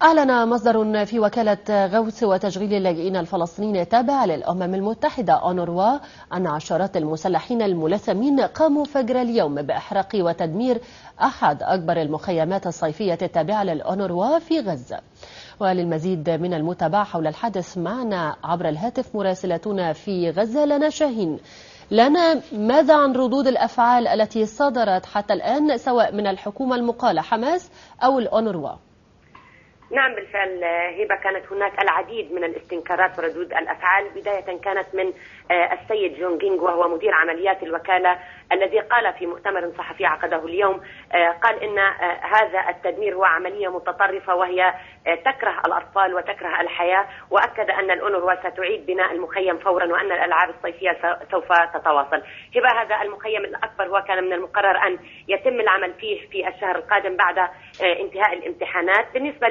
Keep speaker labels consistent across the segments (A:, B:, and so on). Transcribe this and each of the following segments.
A: أعلن مصدر في وكالة غوث وتشغيل اللاجئين الفلسطينيين التابعة للأمم المتحدة أونروا أن عشرات المسلحين الملثمين قاموا فجر اليوم بإحراق وتدمير أحد أكبر المخيمات الصيفية التابعة للأونروا في غزة. وللمزيد من المتابعة حول الحادث معنا عبر الهاتف مراسلتنا في غزة لنا شاهين. لنا ماذا عن ردود الأفعال التي صدرت حتى الآن سواء من الحكومة المقالة حماس أو الأونروا؟
B: نعم بالفعل هبة، كانت هناك العديد من الاستنكارات وردود الأفعال. بداية كانت من السيد جون جينغ وهو مدير عمليات الوكالة، الذي قال في مؤتمر صحفي عقده اليوم، قال إن هذا التدمير هو عملية متطرفة وهي تكره الأطفال وتكره الحياة، وأكد أن الأونروا ستعيد بناء المخيم فورا وأن الألعاب الصيفية سوف تتواصل. هبة، هذا المخيم الأكبر وكان من المقرر أن يتم العمل فيه في الشهر القادم بعد انتهاء الامتحانات. بالنسبة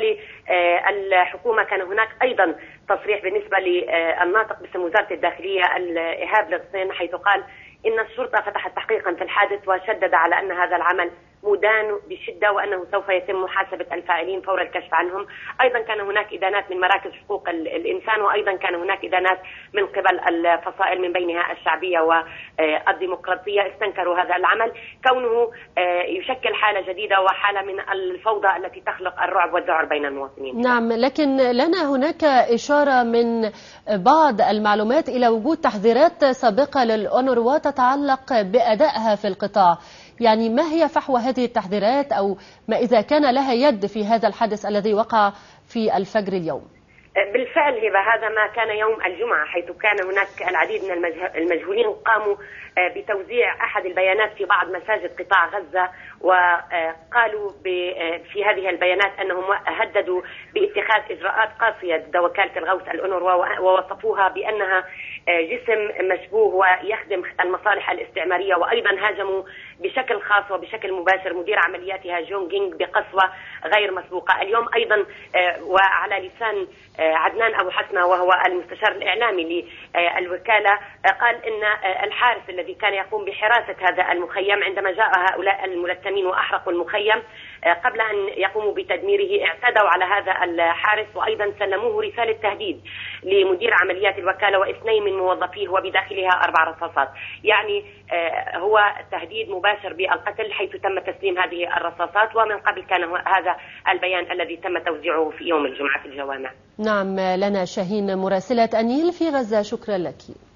B: للحكومة كان هناك أيضا تصريح بالنسبة للناطق باسم وزارة الداخلية إيهاب لغسين، حيث قال إن الشرطة فتحت تحقيقا في الحادث وشدد على أن هذا العمل مدان بشدة وأنه سوف يتم محاسبة الفاعلين فور الكشف عنهم. أيضا كان هناك إدانات من مراكز حقوق الإنسان، وأيضا كان هناك إدانات من قبل الفصائل من بينها الشعبية والديمقراطية. استنكروا هذا العمل كونه يشكل حالة جديدة وحالة من الفوضى التي تخلق الرعب والذعر بين المواطنين.
A: نعم، لكن لنا هناك إشارة من بعض المعلومات إلى وجود تحذيرات سابقة للأونروا تتعلق بأدائها في القطاع. يعني ما هي فحوى هذه التحذيرات أو ما إذا كان لها يد في هذا الحدث الذي وقع في الفجر اليوم؟
B: بالفعل هبة، هذا ما كان يوم الجمعة، حيث كان هناك العديد من المجهولين قاموا بتوزيع أحد البيانات في بعض مساجد قطاع غزة، وقالوا في هذه البيانات أنهم هددوا باتخاذ إجراءات قاسية ضد وكالة الغوث الأونروا، ووصفوها بأنها جسم مشبوه ويخدم المصالح الاستعمارية. وأيضا هاجموا بشكل خاص وبشكل مباشر مدير عملياتها جون جينغ بقسوة غير مسبوقة. اليوم أيضا وعلى لسان عدنان أبو حسنة وهو المستشار الإعلامي للوكالة، قال إن الحارس الذي كان يقوم بحراسة هذا المخيم عندما جاء هؤلاء الملثمين وأحرقوا المخيم قبل أن يقوموا بتدميره اعتدوا على هذا الحارس، وأيضا سلموه رسالة تهديد لمدير عمليات الوكالة واثنين من موظفيه وبداخلها 4 رصاصات. يعني هو تهديد مباشر بالقتل، حيث تم تسليم هذه الرصاصات، ومن قبل كان هذا البيان الذي تم توزيعه في يوم الجمعة في الجوامع.
A: نعم، لنا شاهين مراسلة النيل في غزة، شكرا لك.